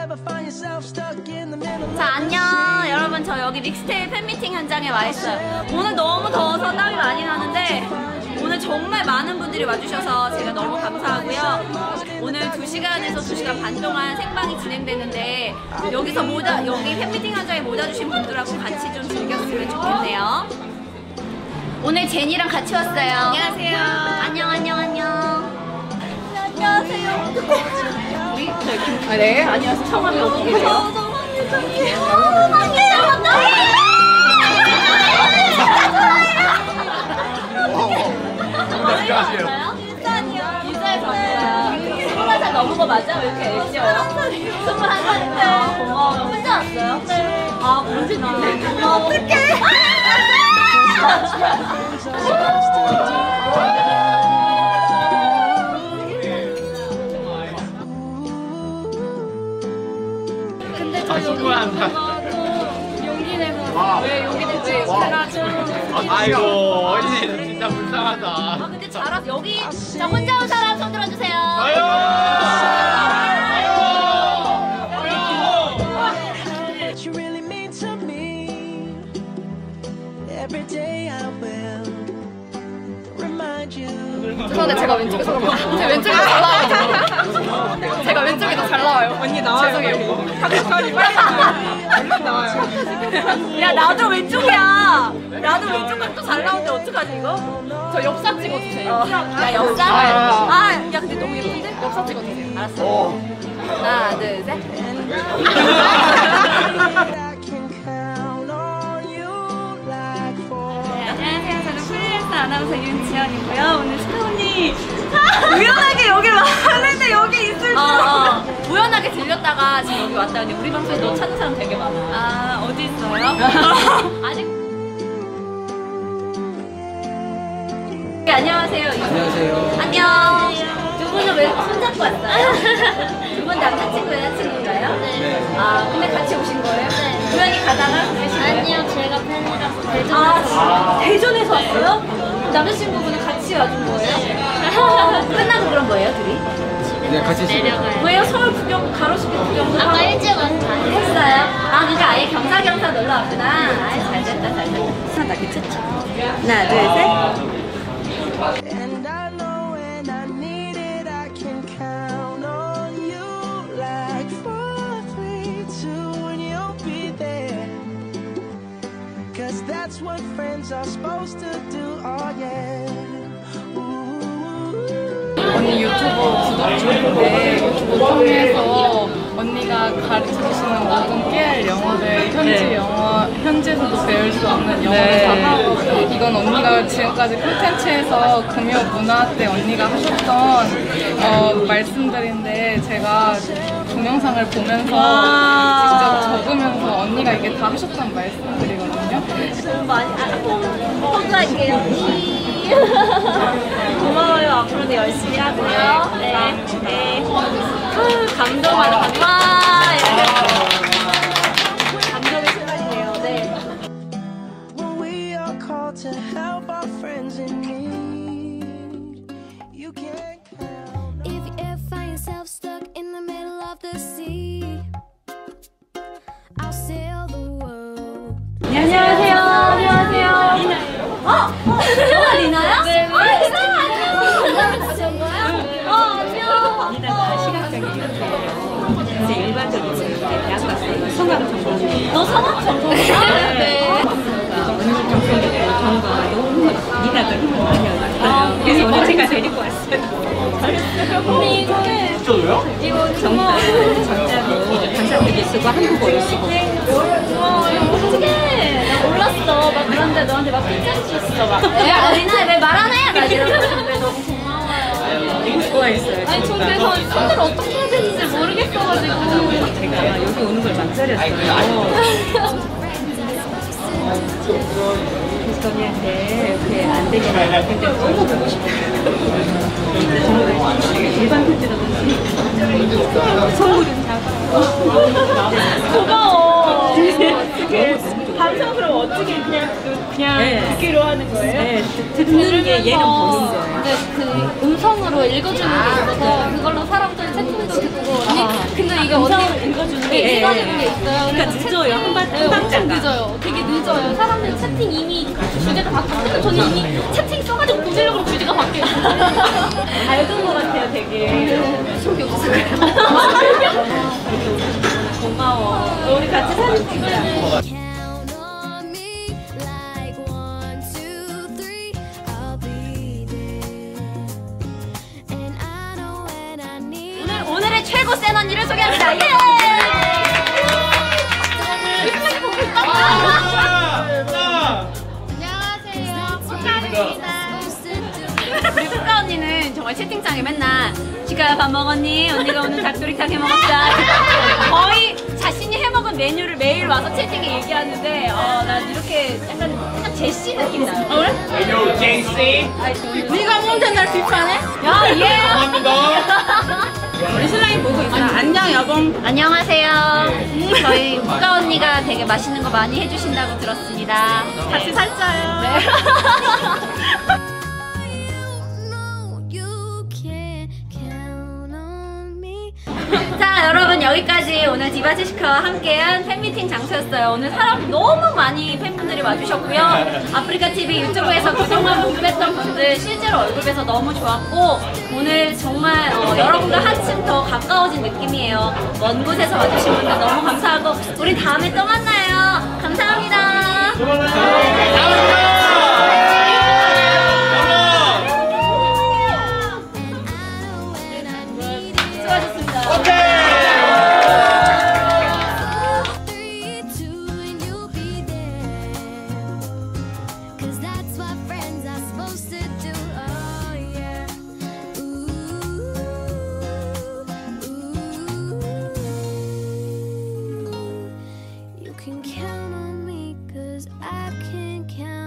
자, 안녕 여러분. 저 여기 믹스테이프 팬미팅 현장에 와 있어요. 오늘 너무 더워서 땀이 많이 나는데 오늘 정말 많은 분들이 와주셔서 제가 너무 감사하고요. 오늘 2시간에서 2시간 반 동안 생방이 진행되는데 여기서 여기 팬미팅 현장에 모여주신 분들하고 같이 좀 즐겼으면 좋겠네요. 오늘 제니랑 같이 왔어요. 안녕하세요. 안녕. 안녕하세요. 우리 네, 안녕하세요. 성함이 어떻게 되세요? 인사에서 왔어요. 20살 넘은 거 맞아? 왜 이렇게 애쉬워요? 21살인데요. 고마워요. 혼자 왔어요? 네. 아, 그러시나. 어떡해. 근데 저 용기 내고 왜 용기 내고 잘하죠? 아이고 어린이들 진짜 불쌍하다. 아 근데 잘하 여기 자 혼자 온 사람 손 들어주세요. 죄송한데 제가 왼쪽에 제 왼쪽이 더 잘 나와요. 제가 왼쪽이 더 잘 나와요. 언니 나와요. 죄송해요. 빨리 얼른 나와요. 야 나도 왼쪽이야. 나도 왼쪽은 또 잘 나오는데 어떡하지 이거? 저 엽사 찍어주세요. 야 엽사? 야 근데 너무 예쁜데? 엽사 찍어주세요. 알았어. 하나 둘 셋. 안녕하세요. 저는 프리랜서 아나운서 윤지연이고요. 오늘 스타 언니 우연하게 여기 왔는데 여기 있을 줄 우연하게 들렸다가 지금 여기 왔다. 근데 우리 방송에 너 찾는 사람 되게 많아. 아 어디 있어요? 아직 네, 안녕하세요. 안녕하세요. 안녕. 두 분은 왜 손잡고 왔어요? 두 분 남자친구 여자친구인가요? 네. 아 근데 같이 오신 거예요? 네. 우연히 가다가 그러신 거예요? 아니요, 제가 팬이라서 대전에서 아, 대전에서 왔어요? 남자친구분은 같이 와준 거예요? 끝나고 그런 거예요, 둘이? 네, 같이 내려가요. 왜요? 서울 구경, 가로수길 구경도 아까 하고 일찍 왔어요. 했어요? 아, 그러니까 아예 겸사겸사 놀러 왔구나. 아, 잘 됐다. 하나, 괜찮죠? 하나, 둘, 셋. That's what friends are supposed to do. Oh yeah. 언니 유튜브 구독 중인데 유튜브 통해서 언니가 가르쳐주시는 모든 깨알 영어를 현지에서도 배울 수 없는 영어를 다 하고 이건 언니가 지금까지 콘텐츠에서 금요 문화 때 언니가 하셨던 말씀들인데 제가 동영상을 보면서 직접 적으면서 언니가 이게 다 하셨던 말씀들이거든요. 너무 많이 포즈할게요. 고마워요. 앞으로도 열심히 하고요. 네. 감동받아. 와, 감동에 실망이네요. 네. We are called to help our friends in need. You can't count. If you ever find yourself stuck in the middle of the sea, I'll sail the world. 안녕하세요. 리나야? 리나야? 네. 안녕. 리나가 시각장애 이렇게 이제 일반적으로 이렇게 대학 갔어요. 성악 전공. 너 성악 전공이야? 네. 음식 전공이고 전과 너무 리나가 너무 많이 왔어요. 그래서 오늘 제가 데리고 왔어요. 우리 이거는 이거 정답이 강사들이 쓰고 한국어로 쓰고. 고마워요. 어떡해. 나 몰랐어. 막 그런데 너한테 막 핀잔 줬어. 막. 야, 리나 왜 말 안 해? 막 이러는데 너무 고마워요. 되게 좋아했어요. 아니, 저 그래서 손을 어떻게 해야 되는지 모르겠어가지고. 제가 여기 오는 걸 망설였어요. 교수님한테 그게 안 되겠나. 근데 너무 보고 싶어요. 근데 정말 일반 팬들은 선물은 작아. 고마워. 방송 그럼 어떻게 그냥 네. 듣기로 하는 거예요? 네, 듣는 게 얘는 보는 거예요. 네, 그 음성으로 읽어주는 게 있어서 그걸로 사람들 채팅도 듣고 언니 근데 이게 언니 읽어주는 게 읽어주는 게 있어요. 그래서 늦어요. 엄청 늦어요. 되게 늦어요. 사람들 채팅 이미 주제가 바뀌었는데 저는 이미 채팅 써가지고 보시려고 주제가 바뀌어요. 밝은 것 같아요, 되게. 속이 없을까요? 고마워. 우리 같이 사진 찍자. Count on me like 1, 2, 3. I'll be there. And I know when I need. 오늘의 최고 센 언니를 소개합니다. 예! 우리 국가 언니는 정말 채팅창에 맨날 지가야 밥 먹었니? 언니가 오늘 닭도리탕 해먹었다. 거의 자신이 해먹은 메뉴를 매일 와서 채팅에 얘기하는데 난 이렇게 약간 제시 느낌 나요. 그래? 요 제이씨. 네가 먹는 날 비판해? 야 예. 감사합니다. 우리 신랑이 보고 있어요. 안녕 여봉. 안녕하세요. 저희 국가 언니가 되게 맛있는 거 많이 해주신다고 들었습니다. 같이 살자요. 네. You can count on me. 자 여러분 여기까지 오늘 디바제시카와 함께한 팬미팅 장소였어요. 오늘 사람 너무 많이 팬분들이 와주셨고요. 아프리카TV 유튜브에서 그동안 궁금했던 분들 실제로 얼굴 뵈서 너무 좋았고 오늘 정말 여러분과 한층 더 가까워진 느낌이에요. 먼 곳에서 와주신 분들 너무 감사하고 우리 다음에 또 만나요. 감사합니다. 수고하셨습니다. 3, 2, and you'll be there. 'Cause that's what friends are supposed to do. Oh yeah. Ooh, ooh. You can count on me 'cause I can count